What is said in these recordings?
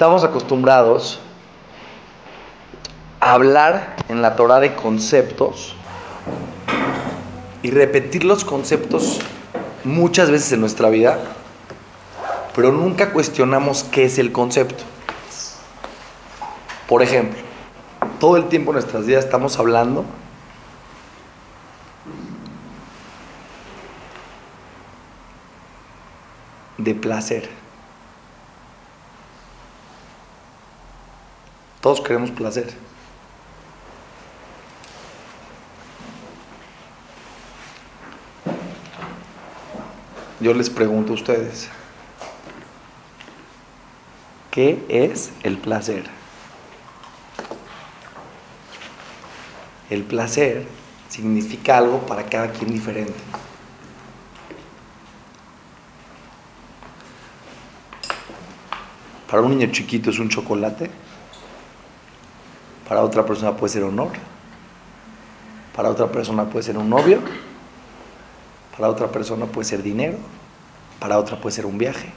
Estamos acostumbrados a hablar en la Torah de conceptos y repetir los conceptos muchas veces en nuestra vida, pero nunca cuestionamos qué es el concepto. Por ejemplo, todo el tiempo en nuestras vidas estamos hablando de placer. Todos queremos placer. Yo les pregunto a ustedes, ¿qué es el placer? El placer significa algo para cada quien diferente. Para un niño chiquito es un chocolate. Para otra persona puede ser honor. Para otra persona puede ser un novio. Para otra persona puede ser dinero. Para otra puede ser un viaje.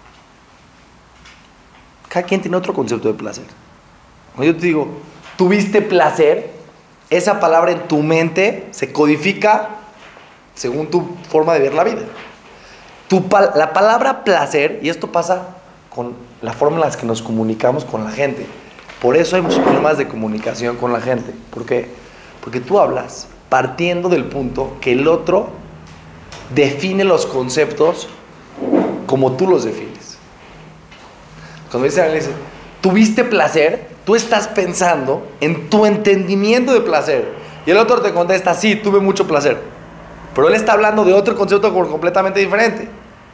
Cada quien tiene otro concepto de placer. Cuando yo te digo, ¿tuviste placer? Esa palabra en tu mente se codifica según tu forma de ver la vida. La palabra placer, y esto pasa con la forma en la que nos comunicamos con la gente. Por eso hay muchos problemas de comunicación con la gente. ¿Por qué? Porque tú hablas partiendo del punto que el otro define los conceptos como tú los defines. Cuando dice, ¿tuviste placer? Tú estás pensando en tu entendimiento de placer. Y el otro te contesta, sí, tuve mucho placer. Pero él está hablando de otro concepto completamente diferente.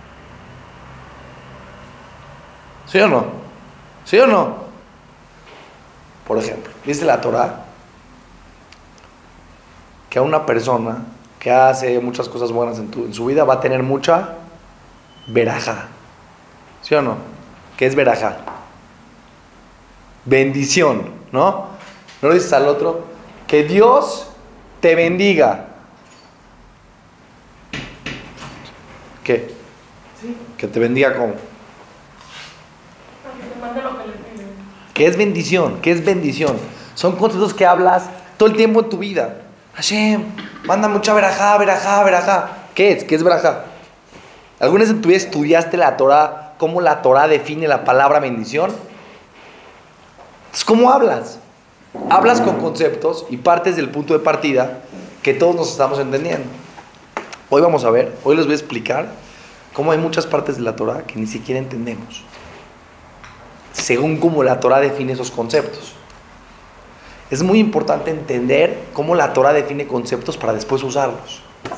¿Sí o no? ¿Sí o no? Por ejemplo, dice la Torah que a una persona que hace muchas cosas buenas en su vida va a tener mucha verajá. ¿Sí o no? ¿Qué es verajá? Bendición, ¿no? ¿No le dices al otro? Que Dios te bendiga. ¿Qué? Sí. Que te bendiga ¿cómo? Que te mande lo que le pide. ¿Qué es bendición? ¿Qué es bendición? Son conceptos que hablas todo el tiempo en tu vida. Hashem, manda mucha verajá, verajá, verajá. ¿Qué es? ¿Qué es verajá? ¿Alguna vez en tu vida estudiaste la Torah, cómo la Torah define la palabra bendición? Entonces, ¿cómo hablas? Hablas con conceptos y partes del punto de partida que todos nos estamos entendiendo. Hoy vamos a ver, hoy les voy a explicar cómo hay muchas partes de la Torah que ni siquiera entendemos, según cómo la Torah define esos conceptos. Es muy importante entender cómo la Torah define conceptos para después usarlos.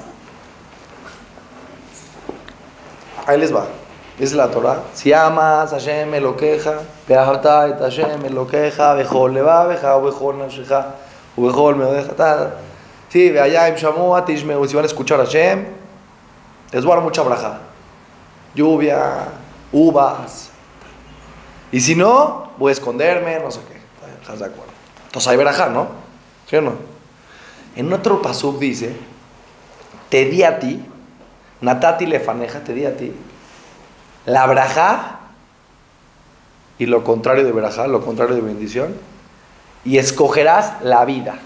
Ahí les va. Dice la Torah: si amas a Hashem Elokeja, ve'ahavta et Hashem Elokeja, bechol levaveja, ubechol nafsheja, ubechol meodeja. Sí, ve'ayim shamua tishmeu. Si van a escuchar a Hashem, les voy a dar mucha braja. Lluvia, uvas. Y si no, voy a esconderme, no sé qué. ¿Estás de acuerdo? Entonces hay verajá, ¿no? ¿Sí o no? En otro pasuk dice: te di a ti, natati lefaneja, te di a ti, la brajá y lo contrario de verajá, lo contrario de bendición, y escogerás la vida.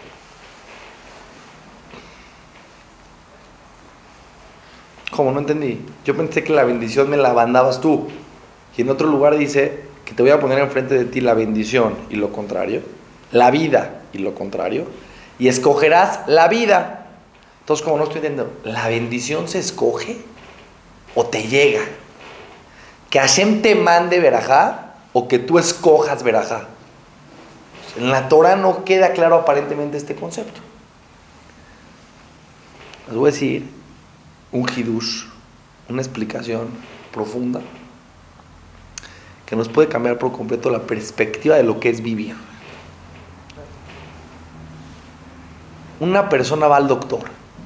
¿Cómo? No entendí. Yo pensé que la bendición me la mandabas tú. Y en otro lugar dice que te voy a poner enfrente de ti la bendición y lo contrario, la vida y lo contrario, y escogerás la vida. Entonces, como no estoy entendiendo, ¿la bendición se escoge o te llega? ¿Que Hashem te mande verajá o que tú escojas verajá? En la Torah no queda claro aparentemente este concepto. Les voy a decir un hidush, una explicación profunda que nos puede cambiar por completo la perspectiva de lo que es vivir. Una persona va al doctor.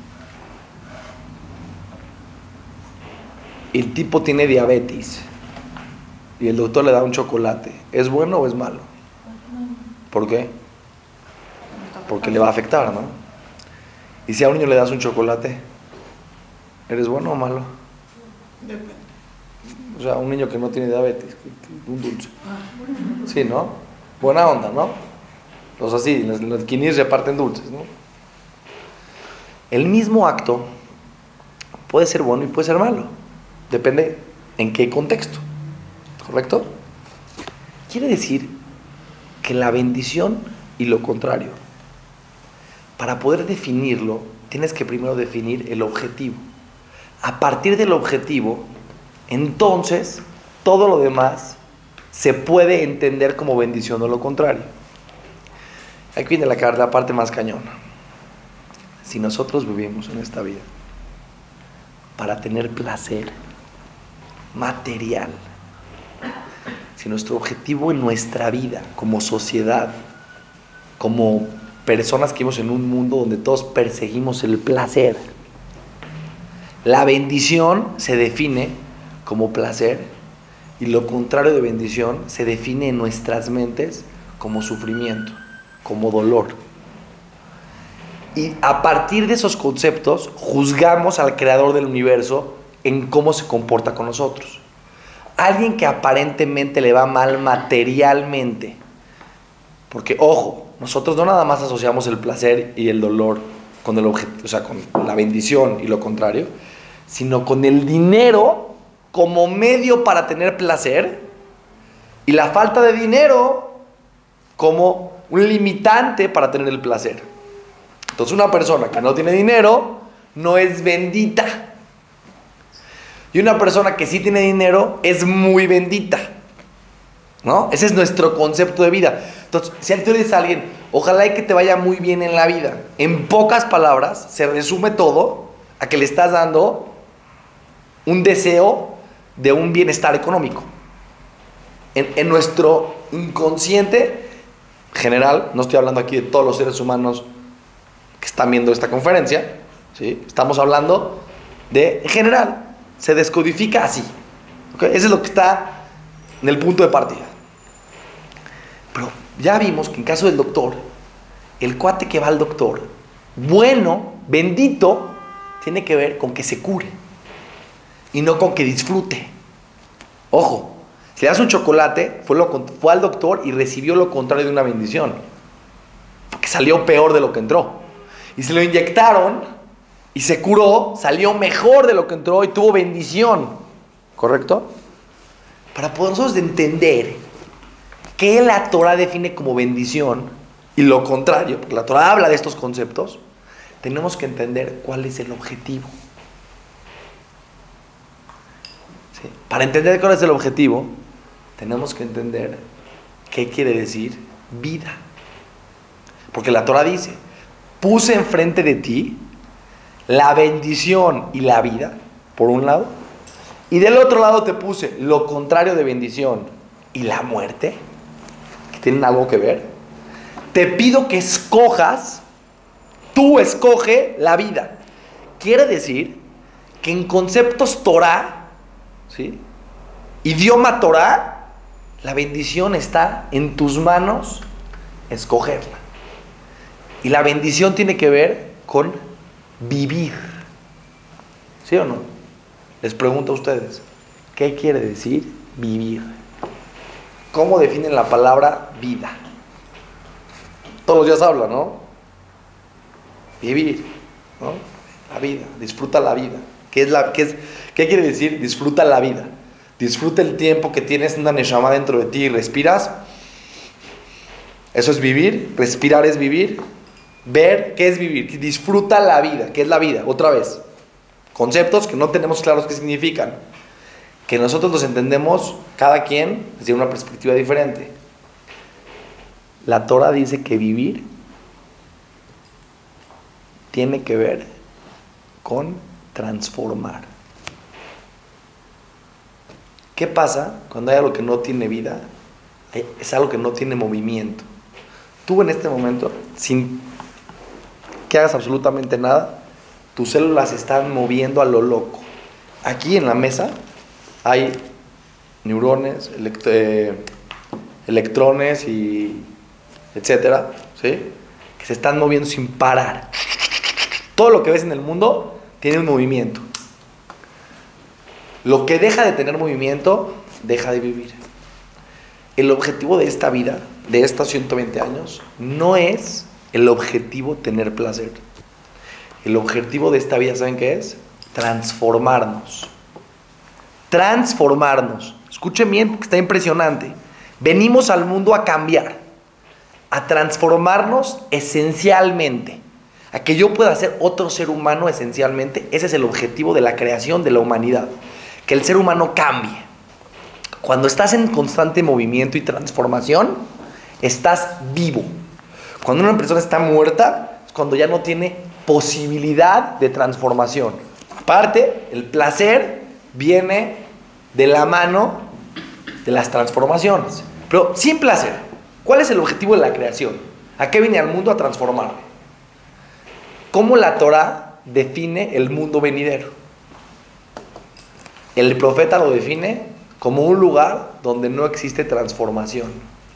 El tipo tiene diabetes y el doctor le da un chocolate. ¿Es bueno o es malo? ¿Por qué? Porque le va a afectar, ¿no? Y si a un niño le das un chocolate, ¿eres bueno o malo? Depende. O sea, un niño que no tiene diabetes, un dulce. Sí, ¿no? Buena onda, ¿no? Los así, los quinis reparten dulces, ¿no? El mismo acto puede ser bueno y puede ser malo. Depende en qué contexto. ¿Correcto? Quiere decir que la bendición y lo contrario. Para poder definirlo, tienes que primero definir el objetivo. A partir del objetivo, entonces, todo lo demás se puede entender como bendición o lo contrario. Aquí viene la parte más cañona. Si nosotros vivimos en esta vida para tener placer material, si nuestro objetivo en nuestra vida, como sociedad, como personas que vivimos en un mundo donde todos perseguimos el placer, la bendición se define como placer y lo contrario de bendición se define en nuestras mentes como sufrimiento, como dolor. Y a partir de esos conceptos juzgamos al creador del universo en cómo se comporta con nosotros. Alguien que aparentemente le va mal materialmente, porque ojo, nosotros no nada más asociamos el placer y el dolor con el objeto, o sea, con la bendición y lo contrario, sino con el dinero como medio para tener placer y la falta de dinero como un limitante para tener el placer. Entonces una persona que no tiene dinero no es bendita. Y una persona que sí tiene dinero es muy bendita, ¿no? Ese es nuestro concepto de vida. Entonces, si tú le dices a alguien, ojalá y que te vaya muy bien en la vida, en pocas palabras, se resume todo a que le estás dando un deseo de un bienestar económico. En nuestro inconsciente general, no estoy hablando aquí de todos los seres humanos que están viendo esta conferencia, ¿sí? Estamos hablando de en general. Se descodifica así, ¿okay? Eso es lo que está en el punto de partida. Pero ya vimos que en caso del doctor, el cuate que va al doctor, bueno, bendito, tiene que ver con que se cure y no con que disfrute. Ojo, si le das un chocolate, fue al doctor y recibió lo contrario de una bendición, porque salió peor de lo que entró. Y se lo inyectaron y se curó, salió mejor de lo que entró y tuvo bendición. ¿Correcto? Para poder nosotros entender qué la Torah define como bendición y lo contrario, porque la Torah habla de estos conceptos, tenemos que entender cuál es el objetivo. ¿Sí? Para entender cuál es el objetivo, tenemos que entender qué quiere decir vida. Porque la Torah dice, puse enfrente de ti la bendición y la vida, por un lado, y del otro lado te puse lo contrario de bendición y la muerte, que tienen algo que ver. Te pido que escojas, tú escoge la vida. Quiere decir que en conceptos Torah, ¿sí? Idioma Torah, la bendición está en tus manos, escogerla. Y la bendición tiene que ver con vivir. ¿Sí o no? Les pregunto a ustedes, ¿qué quiere decir vivir? ¿Cómo definen la palabra vida? Todos los días hablan, ¿no? Vivir, ¿no? La vida, disfruta la vida. ¿Qué quiere decir? Disfruta la vida. Disfruta el tiempo que tienes una neshama dentro de ti y respiras. Eso es vivir. Respirar es vivir. Ver, ¿qué es vivir? Disfruta la vida. ¿Qué es la vida? Otra vez. Conceptos que no tenemos claros qué significan. Que nosotros los entendemos, cada quien, desde una perspectiva diferente. La Torah dice que vivir tiene que ver con transformar. ¿Qué pasa cuando hay algo que no tiene vida? Es algo que no tiene movimiento. Tú en este momento, sin que hagas absolutamente nada, tus células se están moviendo a lo loco. Aquí en la mesa hay neurones, electrones y etcétera, ¿sí? Que se están moviendo sin parar. Todo lo que ves en el mundo tiene un movimiento. Lo que deja de tener movimiento, deja de vivir. El objetivo de esta vida, de estos 120 años, no es el objetivo tener placer. El objetivo de esta vida, ¿saben qué es? Transformarnos. Transformarnos. Escuchen bien, porque está impresionante. Venimos al mundo a cambiar, a transformarnos esencialmente, a que yo pueda ser otro ser humano esencialmente. Ese es el objetivo de la creación de la humanidad, que el ser humano cambie. Cuando estás en constante movimiento y transformación, estás vivo. Cuando una persona está muerta, es cuando ya no tiene posibilidad de transformación. Aparte, el placer viene de la mano de las transformaciones. Pero sin placer, ¿cuál es el objetivo de la creación? ¿A qué vine al mundo? A transformarme. ¿Cómo la Torah define el mundo venidero? El profeta lo define como un lugar donde no existe transformación.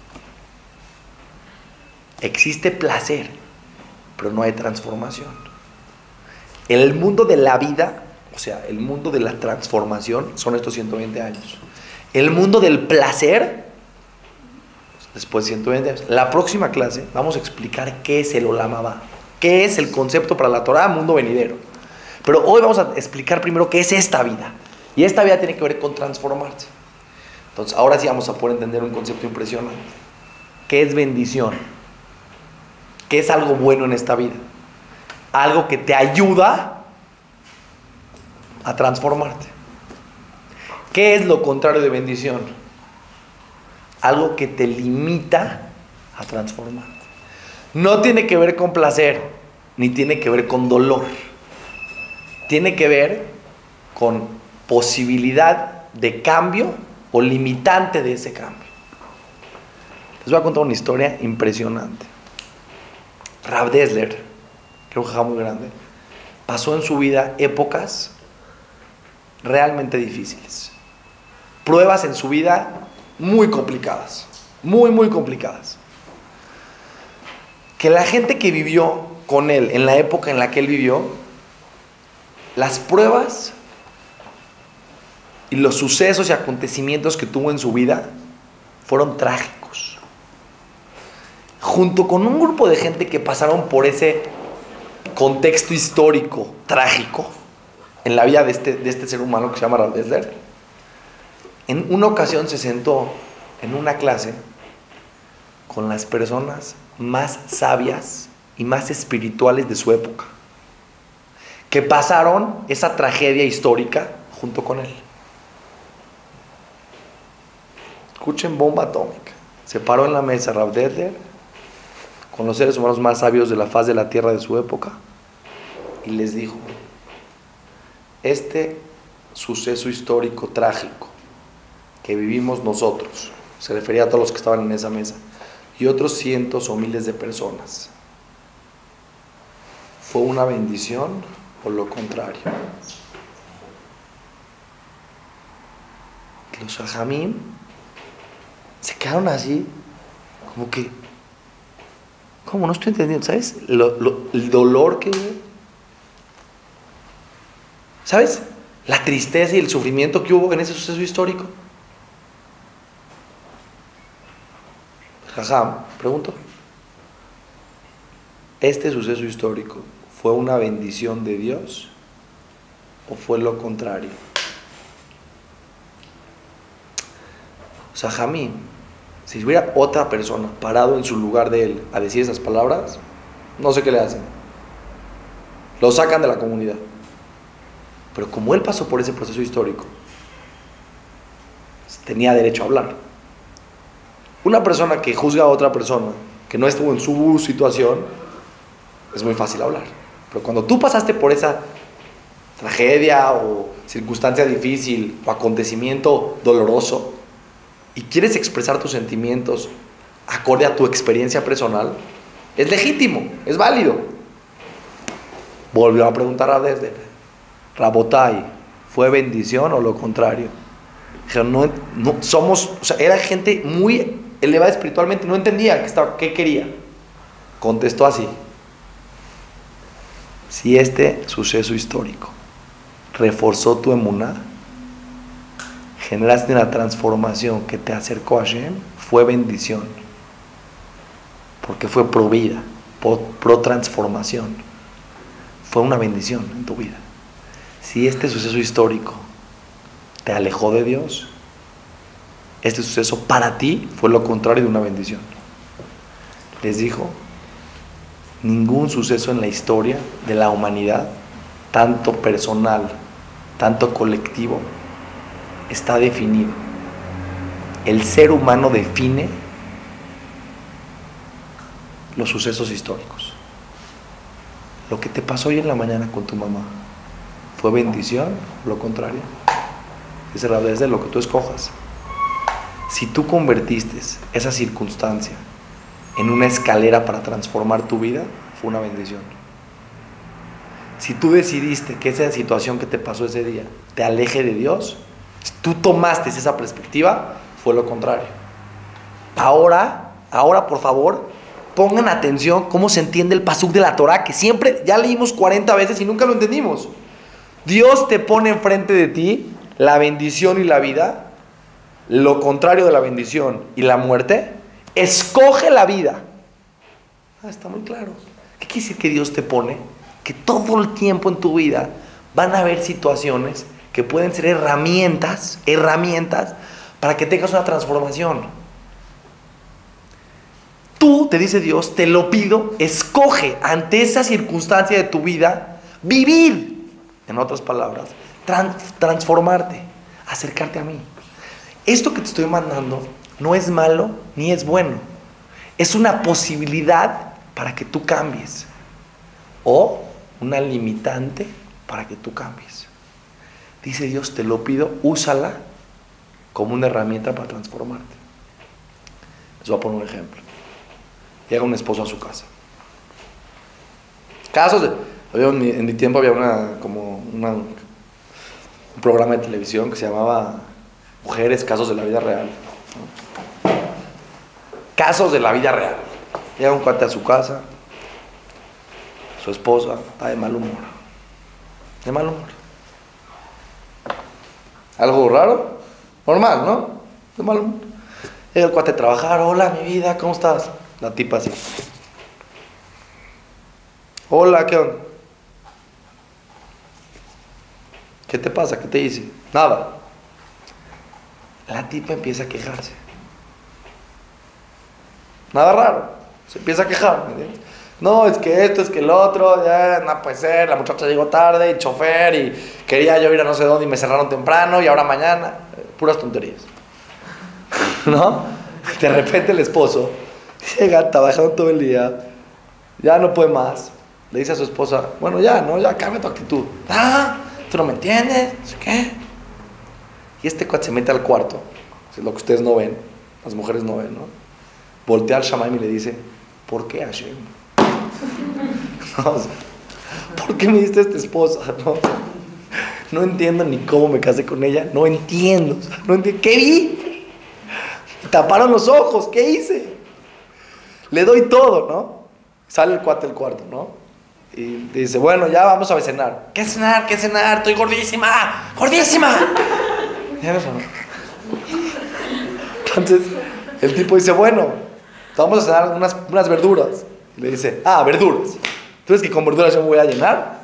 Existe placer, pero no hay transformación. El mundo de la vida, o sea, el mundo de la transformación, son estos 120 años. El mundo del placer, después de 120 años. La próxima clase vamos a explicar qué es el Olam Haba, qué es el concepto para la Torah, mundo venidero. Pero hoy vamos a explicar primero qué es esta vida. Y esta vida tiene que ver con transformarse. Entonces, ahora sí vamos a poder entender un concepto impresionante. ¿Qué es bendición? ¿Qué es algo bueno en esta vida? Algo que te ayuda a transformarte. ¿Qué es lo contrario de bendición? Algo que te limita a transformarte. No tiene que ver con placer, ni tiene que ver con dolor. Tiene que ver con posibilidad de cambio o limitante de ese cambio. Les voy a contar una historia impresionante. Rav Dessler, que era un jajá muy grande, pasó en su vida épocas realmente difíciles. Pruebas en su vida muy complicadas. Muy, muy complicadas. Que la gente que vivió con él en la época en la que él vivió, las pruebas y los sucesos y acontecimientos que tuvo en su vida fueron trágicos. Junto con un grupo de gente que pasaron por ese contexto histórico trágico en la vida de este ser humano que se llama Rav Dessler, en una ocasión se sentó en una clase con las personas más sabias y más espirituales de su época, que pasaron esa tragedia histórica junto con él. Escuchen, bomba atómica. Se paró en la mesa Rav Dessler con los seres humanos más sabios de la faz de la tierra de su época y les dijo: este suceso histórico trágico que vivimos nosotros, se refería a todos los que estaban en esa mesa, y otros cientos o miles de personas, ¿fue una bendición o lo contrario? Los hajamim se quedaron así, como que, ¿cómo? No estoy entendiendo, ¿sabes? El dolor que hubo, ¿sabes? La tristeza y el sufrimiento que hubo en ese suceso histórico. Jajam, pregunto, ¿este suceso histórico fue una bendición de Dios o fue lo contrario? O sea, Jamín, si hubiera otra persona parado en su lugar de él a decir esas palabras, no sé qué le hacen. Lo sacan de la comunidad. Pero como él pasó por ese proceso histórico, tenía derecho a hablar. Una persona que juzga a otra persona que no estuvo en su situación, es muy fácil hablar. Pero cuando tú pasaste por esa tragedia o circunstancia difícil o acontecimiento doloroso y quieres expresar tus sentimientos acorde a tu experiencia personal, es legítimo, es válido. Volvió a preguntar a Dessler: Rabotai, ¿fue bendición o lo contrario? Dijeron, no somos, o sea, era gente muy elevada espiritualmente, no entendía qué quería. Contestó así: si este suceso histórico reforzó tu emuná, generaste una transformación que te acercó a Hashem, fue bendición. Porque fue pro vida, pro transformación. Fue una bendición en tu vida. Si este suceso histórico te alejó de Dios, este suceso para ti fue lo contrario de una bendición. Les dijo, ningún suceso en la historia de la humanidad, tanto personal, tanto colectivo, está definido. El ser humano define los sucesos históricos. Lo que te pasó hoy en la mañana con tu mamá, ¿fue bendición o lo contrario? Es de lo que tú escojas. Si tú convertiste esa circunstancia en una escalera para transformar tu vida, fue una bendición. Si tú decidiste que esa situación que te pasó ese día te aleje de Dios, si tú tomaste esa perspectiva, fue lo contrario. Ahora, por favor, pongan atención cómo se entiende el pasuk de la Torah, que siempre ya leímos 40 veces y nunca lo entendimos. Dios te pone enfrente de ti la bendición y la vida, lo contrario de la bendición y la muerte. Escoge la vida. Está muy claro. ¿Qué quiere decir que Dios te pone? Que todo el tiempo en tu vida van a haber situaciones que pueden ser herramientas para que tengas una transformación. Tú, te dice Dios, te lo pido, escoge ante esa circunstancia de tu vida, vivir, en otras palabras, transformarte, acercarte a mí. Esto que te estoy mandando no es malo ni es bueno. Es una posibilidad para que tú cambies. O una limitante para que tú cambies. Dice Dios, te lo pido, úsala como una herramienta para transformarte. Les voy a poner un ejemplo. Llega un esposo a su casa. En mi tiempo había un programa de televisión que se llamaba Mujeres, Casos de la Vida Real. Casos de la vida real. Llega un cuate a su casa, su esposa está de mal humor. De mal humor. ¿Algo raro? Normal, ¿no? De mal humor. Llega el cuate a trabajar. Hola, mi vida, ¿cómo estás? La tipa así. Hola, ¿qué onda? ¿Qué te pasa? ¿Qué te hice? Nada. La tipa empieza a quejarse. Nada raro. Se empieza a quejar, ¿me entiendes? No, es que esto, es que el otro, ya no puede ser, la muchacha llegó tarde, y chofer, y quería yo ir a no sé dónde y me cerraron temprano, y ahora mañana, puras tonterías. ¿No? De repente el esposo llega trabajando todo el día, ya no puede más, le dice a su esposa, bueno ya, ¿no? Ya cambia tu actitud. ¿Tú no me entiendes? No sé qué. Y este cuate se mete al cuarto, es lo que ustedes no ven, las mujeres no ven, ¿no? Voltea al Shamaim y le dice, ¿por qué Hashem? No, o sea, ¿por qué me diste esta esposa? No entiendo ni cómo me casé con ella, no entiendo, o sea, no entiendo. ¿Qué vi? Me taparon los ojos, ¿qué hice? Le doy todo, ¿no? Sale el cuate del cuarto, ¿no? Y dice, bueno, ya vamos a cenar. ¿Qué cenar? ¿Qué cenar? Estoy gordísima, gordísima. ¿Ya ves, no? Entonces, el tipo dice, bueno, vamos a cenar unas verduras. Y le dice, verduras. ¿Tú crees que con verduras yo me voy a llenar?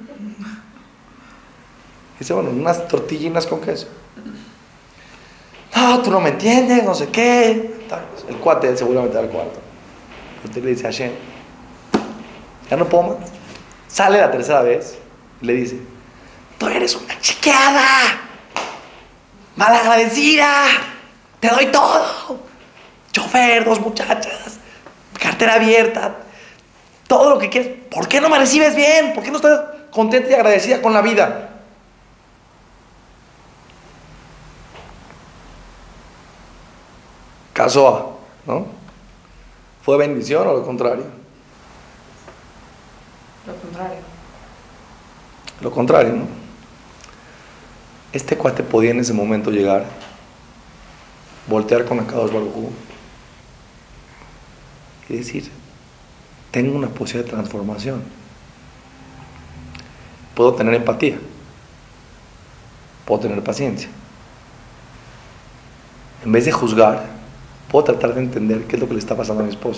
Dice, bueno, unas tortillinas con queso. No, tú no me entiendes, no sé qué. El cuate se vuelve a meter al cuarto. Usted le dice a Hashem, ya no puedo más. Sale la tercera vez y le dice, tú eres una chiqueada, malagradecida, te doy todo. Chofer, 2 muchachas, cartera abierta, todo lo que quieres. ¿Por qué no me recibes bien? ¿Por qué no estás contenta y agradecida con la vida? Caso A, ¿no? ¿Fue bendición o lo contrario? Lo contrario. Lo contrario, ¿no? Este cuate podía en ese momento llegar, voltear con Akadosh Baruj Hu y decir, tengo una posibilidad de transformación. Puedo tener empatía, puedo tener paciencia, en vez de juzgar, puedo tratar de entender qué es lo que le está pasando a mi esposo.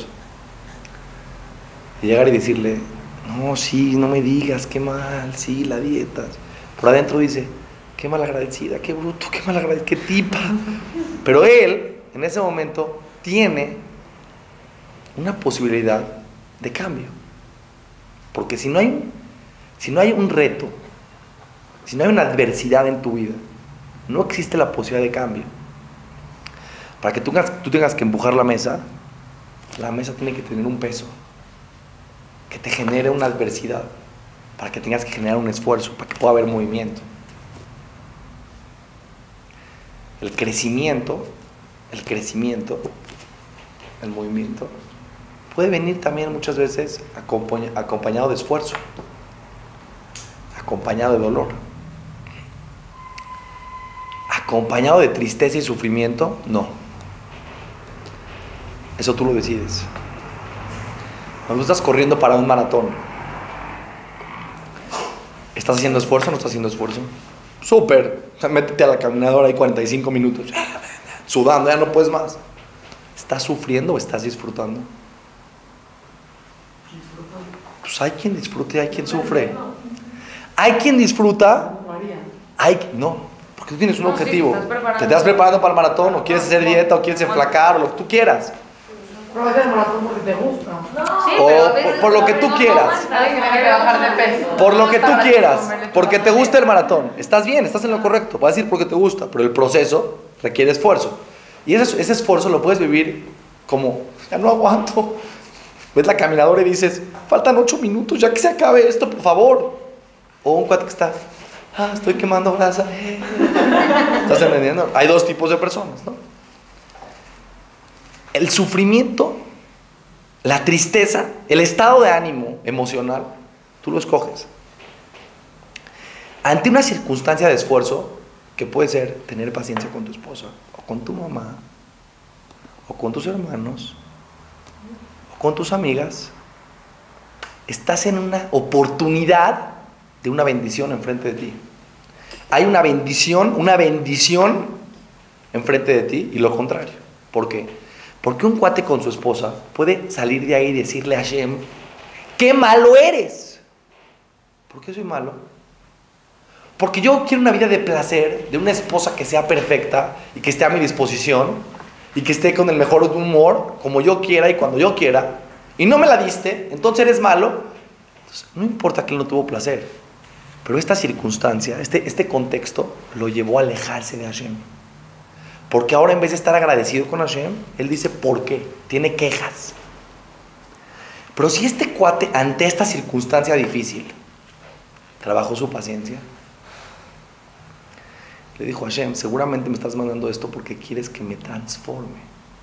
Y llegar y decirle, no, sí, no me digas, qué mal, sí, la dieta. Por adentro dice, qué malagradecida, qué bruto, qué malagradecida, qué tipa. Pero él, en ese momento, tiene una posibilidad de cambio. Porque si no hay un reto, si no hay una adversidad en tu vida, no existe la posibilidad de cambio. Para que tú tengas que empujar la mesa tiene que tener un peso que te genere una adversidad, para que tengas que generar un esfuerzo, para que pueda haber movimiento. El crecimiento, el movimiento, puede venir también muchas veces acompañado de esfuerzo, acompañado de dolor, acompañado de tristeza y sufrimiento, no. Eso tú lo decides. Cuando estás corriendo para un maratón, ¿estás haciendo esfuerzo o no estás haciendo esfuerzo? Súper. O sea, métete a la caminadora, hay 45 minutos, sudando, ya no puedes más. ¿Estás sufriendo o estás disfrutando? Pues hay quien disfruta y hay quien sufre. Hay quien disfruta, no, porque tú tienes un objetivo. Te estás preparando para el maratón, o quieres hacer dieta, o quieres enflacar, o lo que tú quieras. Pero es el maratón porque te gusta. Sí, O por lo que tú quieras. Nadie tiene que bajar de peso. Por lo que tú quieras, porque te gusta el maratón. Estás bien, estás en lo correcto. Vas a decir porque te gusta, pero el proceso requiere esfuerzo. Y ese esfuerzo lo puedes vivir como, ya no aguanto. Ves la caminadora y dices, faltan 8 minutos, ya que se acabe esto, por favor. O un cuate que está, estoy quemando grasa. ¿Estás entendiendo? Hay dos tipos de personas, ¿no? El sufrimiento, la tristeza, el estado de ánimo emocional, tú lo escoges. Ante una circunstancia de esfuerzo, que puede ser tener paciencia con tu esposa, o con tu mamá, o con tus hermanos, o con tus amigas, estás en una oportunidad de una bendición enfrente de ti. Hay una bendición enfrente de ti y lo contrario. ¿Por qué? Porque un cuate con su esposa puede salir de ahí y decirle a Hashem, ¡qué malo eres! ¿Por qué soy malo? Porque yo quiero una vida de placer, de una esposa que sea perfecta y que esté a mi disposición y que esté con el mejor humor, como yo quiera y cuando yo quiera, y no me la diste, entonces eres malo. Entonces, no importa que él no tuvo placer, pero esta circunstancia, este contexto, lo llevó a alejarse de Hashem. Porque ahora en vez de estar agradecido con Hashem, él dice, ¿por qué? Tiene quejas. Pero si este cuate, ante esta circunstancia difícil, trabajó su paciencia, le dijo a Hashem, seguramente me estás mandando esto porque quieres que me transforme.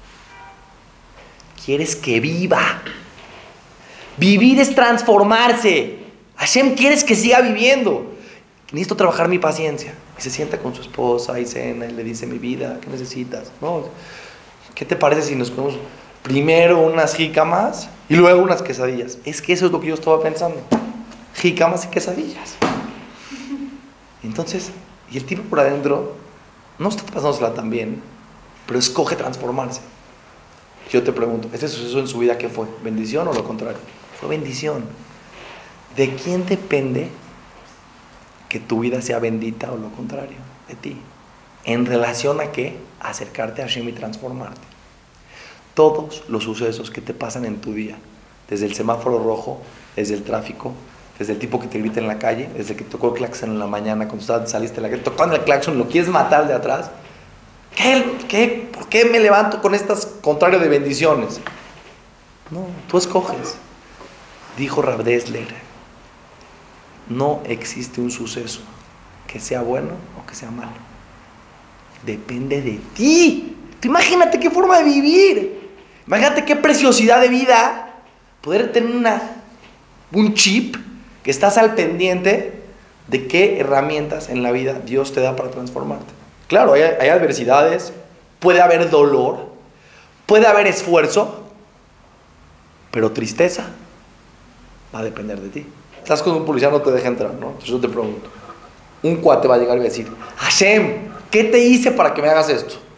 Quieres que viva. Vivir es transformarse. Hashem, quieres que siga viviendo. Necesito trabajar mi paciencia. Y se sienta con su esposa y cena y le dice, mi vida, ¿qué necesitas? No, ¿qué te parece si nos comemos primero unas jícamas y luego unas quesadillas? Es que eso es lo que yo estaba pensando. Jícamas y quesadillas. Entonces, y el tipo por adentro no está pasándosela tan bien, pero escoge transformarse. Yo te pregunto, ¿este suceso en su vida qué fue? ¿Bendición o lo contrario? Fue bendición. ¿De quién depende que tu vida sea bendita o lo contrario? De ti. ¿En relación a qué? Acercarte a Hashem y transformarte. Todos los sucesos que te pasan en tu día, desde el semáforo rojo, desde el tráfico, desde el tipo que te grita en la calle, desde que tocó el claxon en la mañana cuando saliste de la calle, tocando el claxon, lo quieres matar de atrás. ¿Por qué me levanto con estas contrario de bendiciones? No, tú escoges. Dijo Rav Dessler, no existe un suceso que sea bueno o que sea malo. Depende de ti. Tú imagínate qué forma de vivir. Imagínate qué preciosidad de vida poder tener un chip que estás al pendiente de qué herramientas en la vida Dios te da para transformarte. Claro, hay adversidades, puede haber dolor, puede haber esfuerzo, pero tristeza va a depender de ti. Estás con un policía, no te deja entrar, ¿no? Entonces yo te pregunto, un cuate va a llegar y va a decir, Hashem, ¿qué te hice para que me hagas esto? ¿No?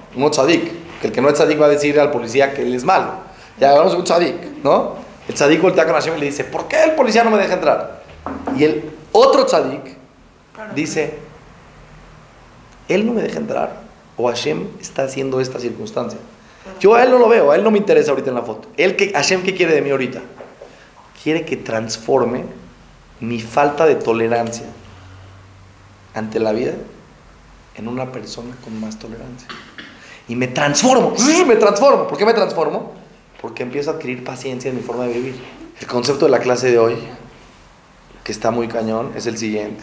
uno tzadik. Que el que no es tzadik va a decir al policía que él es malo. Ya hablamos de un tzadik, ¿no? El tzadik voltea con Hashem y le dice, ¿por qué el policía no me deja entrar? Y el otro tzadik dice, él no me deja entrar, o Hashem está haciendo esta circunstancia. Yo a él no lo veo, a él no me interesa ahorita en la foto. Hashem, ¿qué quiere de mí ahorita? Quiere que transforme mi falta de tolerancia ante la vida en una persona con más tolerancia. Y me transformo, ¡sí! Me transformo. ¿Por qué me transformo? Porque empiezo a adquirir paciencia en mi forma de vivir. El concepto de la clase de hoy, que está muy cañón, es el siguiente.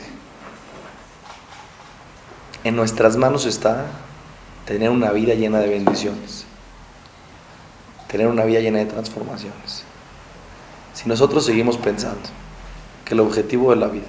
En nuestras manos está tener una vida llena de bendiciones, tener una vida llena de transformaciones. Si nosotros seguimos pensando que el objetivo de la vida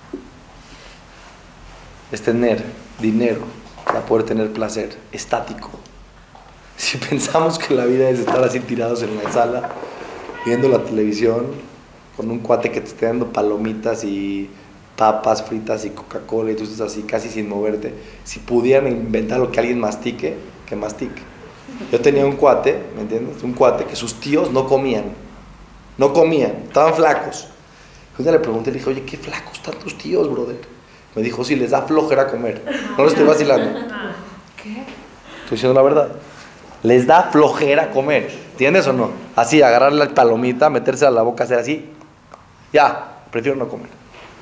es tener dinero para poder tener placer estático, si pensamos que la vida es estar así tirados en la sala viendo la televisión con un cuate que te esté dando palomitas y papas fritas y Coca-Cola y tú estás así casi sin moverte, si pudieran inventar lo que alguien mastique, que mastique. Yo tenía un cuate, ¿me entiendes? Un cuate que sus tíos no comían, estaban flacos. Un día le pregunté, le dije, oye, ¿qué flacos están tus tíos, brother? Me dijo, sí, les da flojera comer. No lo estoy vacilando. ¿Qué? Estoy diciendo la verdad. Les da flojera comer. ¿Entiendes o no? Así, agarrarle la palomita, meterse a la boca, hacer así. Ya, prefiero no comer.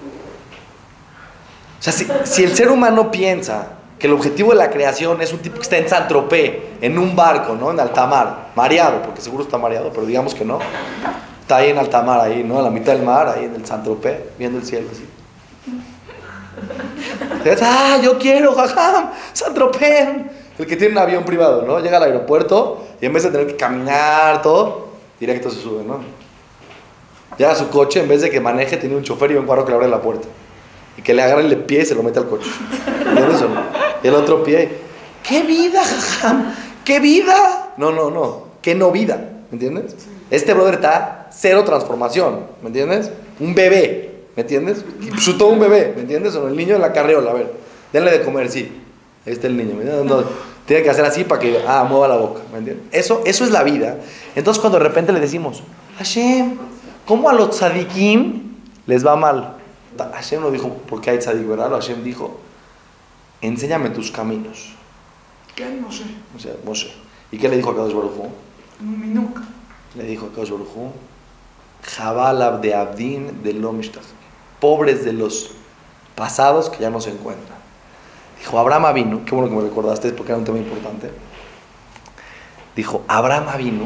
O sea, si el ser humano piensa que el objetivo de la creación es un tipo que está en Saint-Tropez, en un barco, ¿no? En alta mar, mareado, porque seguro está mareado, pero digamos que no. Está ahí en alta mar, ahí, ¿no? A la mitad del mar, ahí en el Saint-Tropez, viendo el cielo así. ¡Ah, yo quiero, jajam! ¡Saint-Tropez! El que tiene un avión privado, ¿no? Llega al aeropuerto y en vez de tener que caminar todo, directo se sube, ¿no? Llega a su coche, en vez de que maneje, tiene un chofer y un cuadro que le abre la puerta. Y que le agarre el pie y se lo mete al coche. ¿Entiendes o no? Y el otro pie, ¡qué vida, jajam! ¡Qué vida! No, ¡qué no vida! ¿Me entiendes? Este brother está cero transformación, ¿me entiendes? Un bebé, ¿me entiendes? Chutó un bebé, ¿me entiendes? O el niño en la carriola, a ver, denle de comer, sí. Ahí está el niño, ¿me entiendes? No, tiene que hacer así para que, mueva la boca, ¿me entiendes? Eso es la vida. Entonces cuando de repente le decimos, Hashem, ¿cómo a los tzadikim les va mal? Hashem no dijo, ¿por qué hay tzadik, verdad? Hashem dijo, enséñame tus caminos. ¿Qué? Moshe. O sea, Moshe. ¿Y qué le dijo a Kadosh Baruj Hu? Minuca. Le dijo a Kadosh Baruj Hu, Jabalab de Abdin de Lomishtach. Pobres de los pasados que ya no se encuentran. Dijo, Abraham Avinu, qué bueno que me recordaste porque era un tema importante. Dijo, Abraham Avinu,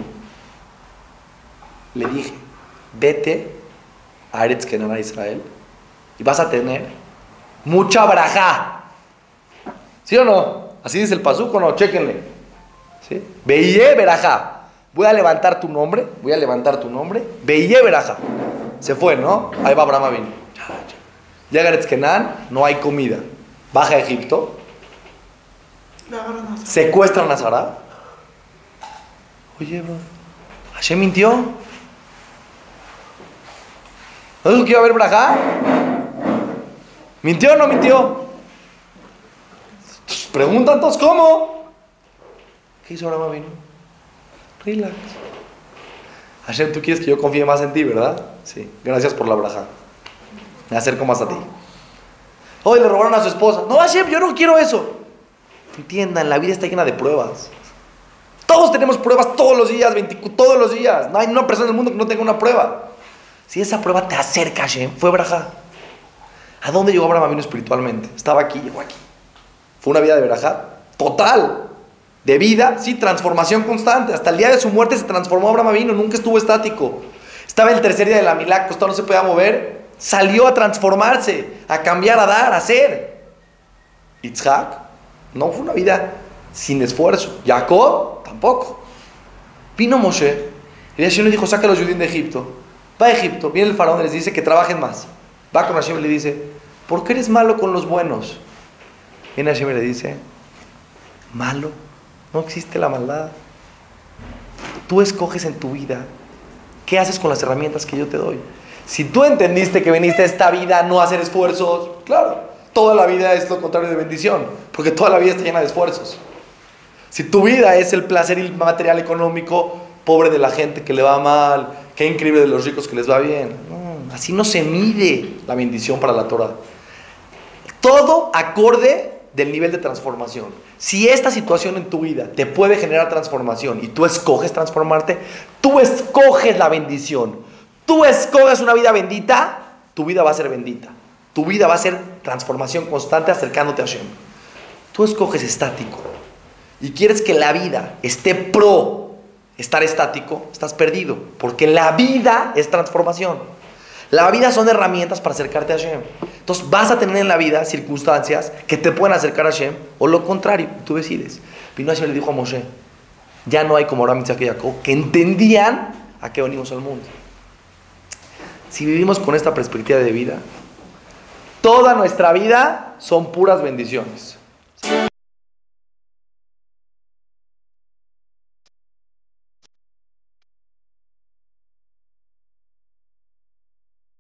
le dije, vete a Eretz Kenan, a Israel, y vas a tener mucha brajá. ¿Sí o no? Así dice el pasuk, ¿o no? Chéquenle. ¿Sí? Veillé berajá. Voy a levantar tu nombre. Veillé berajá. Se fue, ¿no? Ahí va Abraham Avinu. Llega a Eretz Kenan, no hay comida. Baja a Egipto. Secuestran a Sara. Oye, bro, ¿Hashem mintió? ¿No dijo que iba a haber brajá? ¿Mintió o no mintió? Preguntan todos, ¿cómo? ¿Qué hizo Abraham Avinu? Relax. Hashem, tú quieres que yo confíe más en ti, ¿verdad? Sí. Gracias por la brajá. Me acerco más a ti. Hoy le robaron a su esposa. No, Hashem, yo no quiero eso. Entiendan, la vida está llena de pruebas. Todos tenemos pruebas todos los días, todos los días. No hay una persona en el mundo que no tenga una prueba. Si esa prueba te acerca, Hashem, fue brajá. ¿A dónde llegó Abraham Avinu espiritualmente? Estaba aquí, llegó aquí. Fue una vida de brajá total. De vida, sí, transformación constante. Hasta el día de su muerte se transformó Abraham Avinu, nunca estuvo estático. Estaba el tercer día de la milá, acostado, no se podía mover. Salió a transformarse, a cambiar, a dar, a hacer. Yitzhak no fue una vida sin esfuerzo. Jacob tampoco. Vino Moshe y Hashem le dijo, saca a los judíos de Egipto. Va a Egipto, viene el faraón y les dice que trabajen más. Va con Hashem y le dice, ¿por qué eres malo con los buenos? Viene Hashem y le dice, malo, no existe la maldad. Tú escoges en tu vida qué haces con las herramientas que yo te doy. Si tú entendiste que viniste a esta vida a no hacer esfuerzos, claro, toda la vida es lo contrario de bendición, porque toda la vida está llena de esfuerzos. Si tu vida es el placer material económico, pobre de la gente que le va mal, qué increíble de los ricos que les va bien. No, así no se mide la bendición para la Torah. Todo acorde del nivel de transformación. Si esta situación en tu vida te puede generar transformación y tú escoges transformarte, tú escoges la bendición, tú escoges una vida bendita, tu vida va a ser bendita. Tu vida va a ser transformación constante acercándote a Hashem. Tú escoges estático y quieres que la vida esté pro estar estático, estás perdido, porque la vida es transformación. La vida son herramientas para acercarte a Hashem. Entonces vas a tener en la vida circunstancias que te pueden acercar a Hashem, o lo contrario, tú decides. Vino Hashem y le dijo a Moshe, ya no hay como Abraham, Isaac y Jacob, que entendían a qué venimos al mundo. Si vivimos con esta perspectiva de vida, toda nuestra vida son puras bendiciones.